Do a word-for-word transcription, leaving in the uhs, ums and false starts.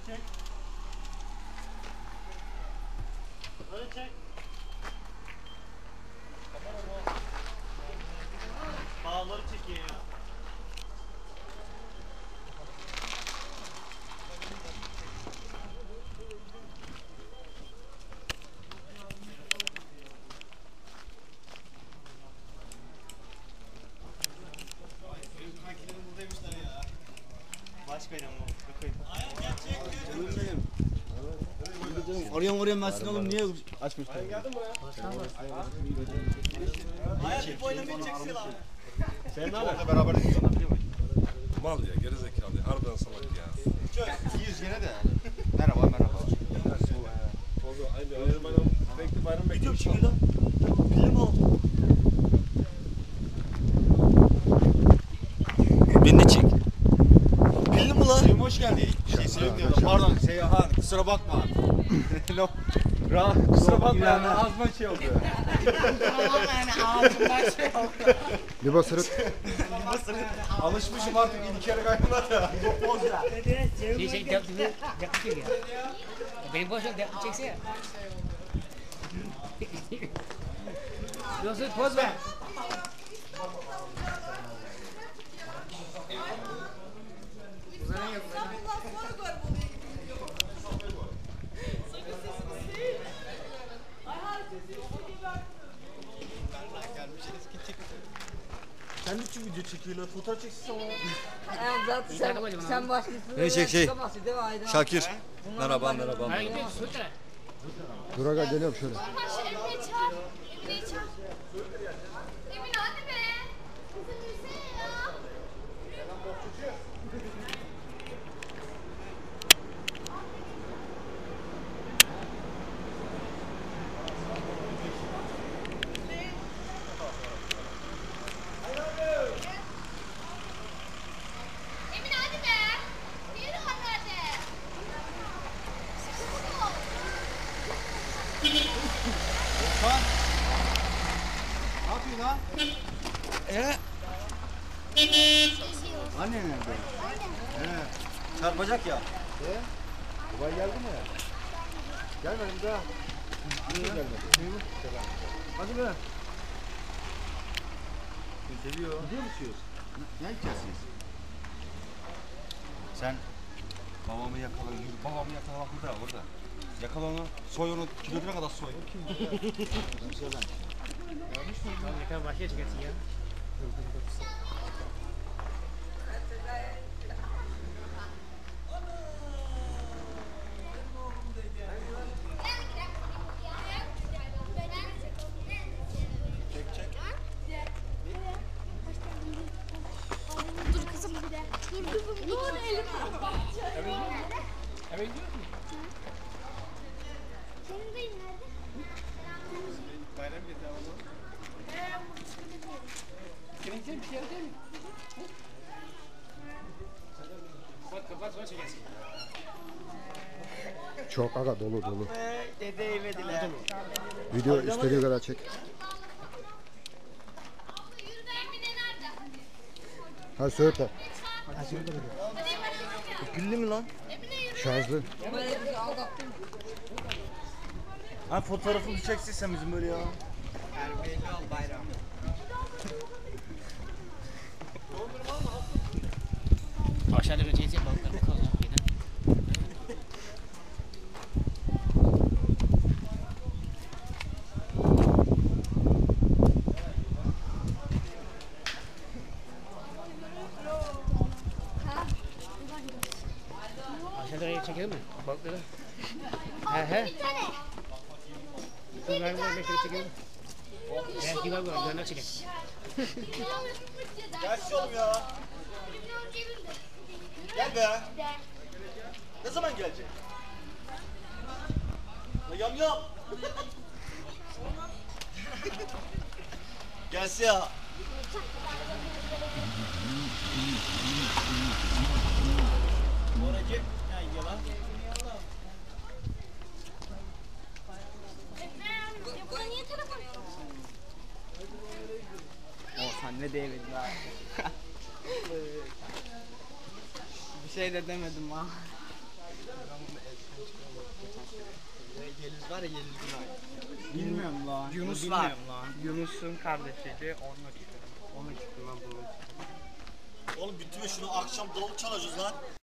çek. Böyle çek. Bağları çekiyor ya. Baş benim o. Oraya oraya basın oğlum niye açmışlar? Hayat bir boyla beni çeksin lan. Sen ne haber? Beraber insanlar biliyor musun? Mal ya gerizekalı ya. Harbiden salak ya. İyiyiz gene de. Merhaba merhaba. Aynı bayram bekli bayram bekliyor. Gidiyorum şimdi lan. Film ol. Beni de çek. Film mi lan? Sevim hoş geldin. Şey Sevim diyorum. Pardon Seyhan kusura bakma. No. Ra kusura bakma yani ağzıma şey oldu. Yani ağzımdan şey oldu. Libo sırıt. Alışmışım artık iki kere kaynadı ya. Şey şey dap dulu dap çek ya. Benim boş yok dap çekse ya. Yoksa poz ver. Sen de çünkü video çekiyorlar. Fotoğraf çeksin ama. Yani zaten sen, sen başkasını Ne çek şey? tutamazsın değil mi Aydın? Şakir. Merhaba merhaba. Hayır gidiyoruz Sultan'a. Dur aga geliyorum şöyle. Şu Emine'yi çağır. Emine'yi çağır. Emine hadi be. Kızım yürüsene ya. Emine hadi be. Yürü hadi hadi. Ne yapıyorsun lan? Ee? Anne nerede? Ee. Çarpacak ya. Ee? Babay geldi mi? Gelmedi bir daha. Niye gelmedi? Hadi be. Seviyor. Gidiyor musunuz? Ne, ne içeceksiniz? Sen babamı yakala, babamı yakala bak burada, orada. Yakala onu, soy onu, kilogram kadar soy. Ne kadar başka çıkarsın ya. Dur kızım. Dur kızım. Dur elim. Eve gidiyor musun? Senin dayın nerede? Bayram geldi ama. Senin için bir şey değil mi? Kapat kapat sonra çekersin. Çok aga dolu dolu. Dede yemediler. Video istediği kadar çek. Yürü de Emine nerede? Hadi söğüt de. Güllü mü lan? Şarjlı. Ha fotoğrafını çeksin sen bizim böyle ya. Aşağıda öteyse balıklar bakalım. Aşağıda çekelim mi? Balıkları. He he. Bir tane. Bunları da şöyle çekelim. Belki var bu. Döner çekelim. Gel oğlum ya. Gel be. Ne zaman gelecek? La yam yam. Gelsin ya. Recep ya yalan. Buna niye telefon? O sen ne diyemedin ha. Bir şey de demedim ha. var ya Yeliz'in aynı. Bilmiyorum lan. Yunus Bilmiyorum var. lan. Yunus'un kardeşiydi. Onunla çıktım. Onunla çıktım lan bunu. Oğlum bitti mi şunu akşam davul çalacağız lan.